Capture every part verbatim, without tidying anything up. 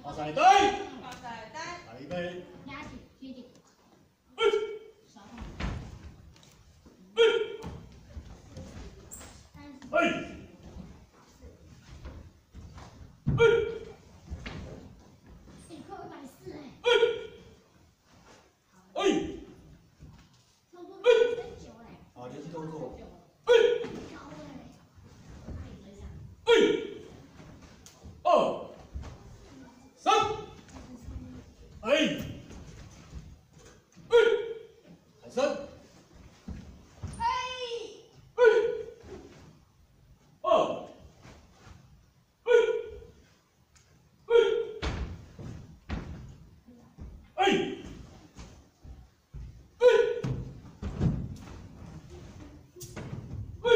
发财呆， 发财呆， 来一杯。 压紧，贴紧。 哎， 少放。 哎，哎，哎， 一块一百四哎。 哎，哎， 差不多一百九哎。 好，连续动作。 高哎。 哎，二，三，哎，哎，喊声。 哎， 哎，二，哎，哎，哎，哎，哎，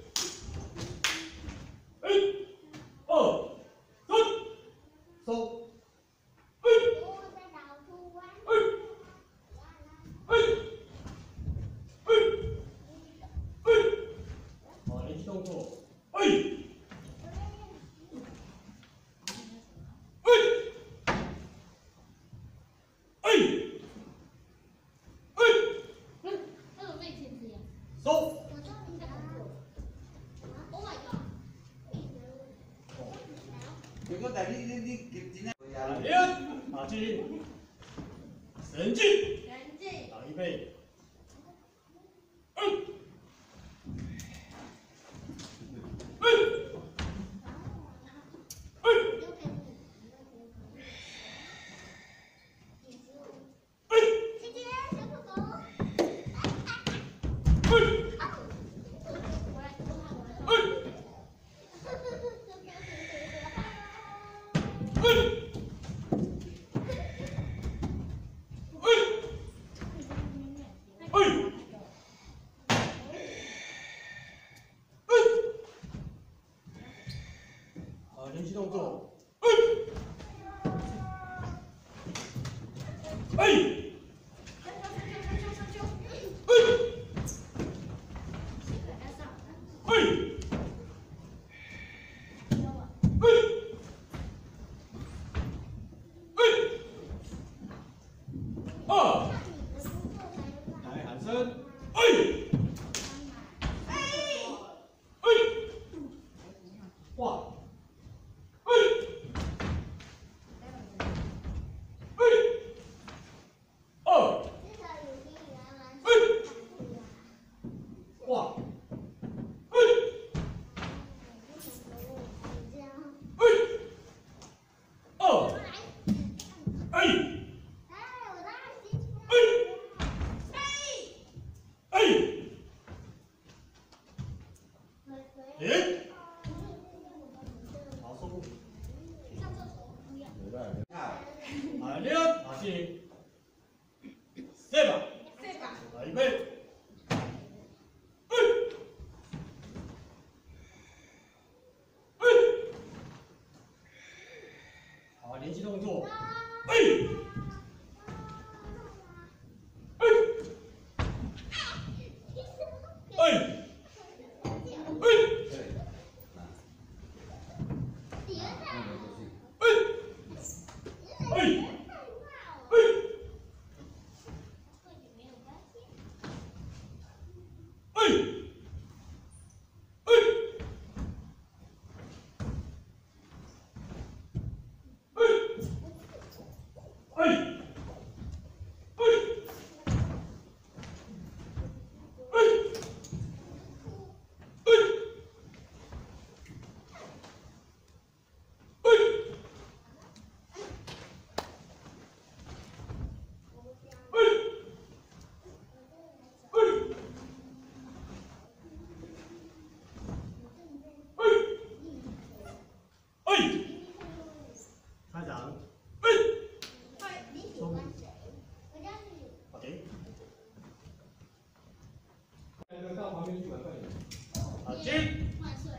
哎，二，三，收。哎，哎，哎，哎，哎，好，连续动作。哎，哎，哎，哎， 嗯，那种被钳子呀。 收。 我知道你在工作。Oh my god！ 如果但你你你今今天来练，马进，神进， 前进， 打一倍。哎，哎，哎，哎， 姐姐，小狗狗。 哎， 我来，我来，我来。 哎，哎，哎，哎。好，连续动作。哎，哎，哎，哎，哎，哎，二，来喊声。哎， 哎， 哎，哇，哎，哎，二，哎，哇，哎，哎，二，哎，哎，哎，连，好，收工。 啊， 来练，马进，四吧， 这把， 来一杯。哎，哎，好，连续动作。哎，哎，哎，哎，哎，哎，哎，哎，哎，哎，哎。开场，哎，收，OK。那个到旁边去玩快点。好，进，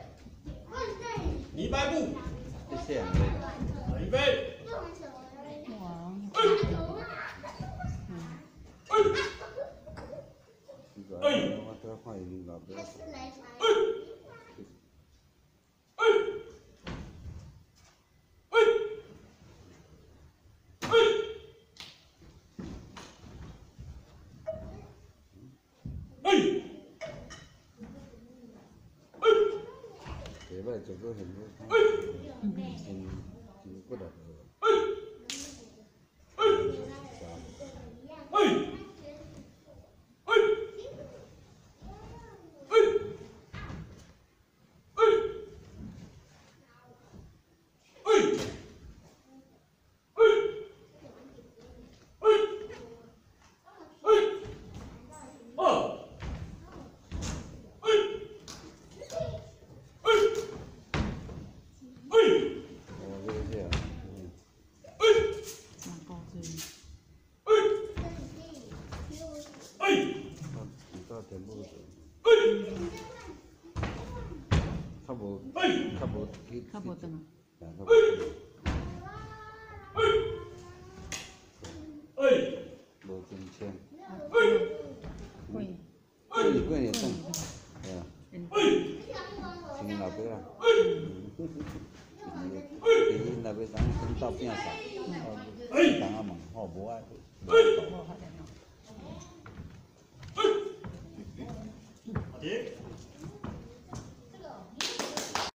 泥白布， 谢谢。 好，预备。哎，哎， 我这换一个，不要。 哎。哎，哎， ดี๋ยวไปจบก็เห็นว่าเห็นกินก็ได้สามเฮ้ยเฮ้ยเฮ้ยเฮ้ยเฮ้ยเฮ้ยเฮ้ยเฮ้ยโอ้เฮ้ยเฮ้ยเฮ้ยโอ้เยอะเยอะเฮ้ยมาก็คือเฮ้ยเฮ้ยก็เต็มหมดเฮ้ยข้าวโพดเฮ้ยข้าวโพดคิดข้าวโพดตัวนั้นข้าวโพเฮ้ยดเฮ้ยเฮ้ยโบกินเชียงเฮ้ยคุยเฮ้ยเพื่อนเนี่ยต้องเออเป็นเฮ้ยชิงเราไปละเฮ้ยทีนี้เราไปตั้งตั้งเต้าเปี้ยสักเฮ้ยตั้งอ่ะมั้งห่อบัวเฮ้ยบอกเขาแต่เนาะ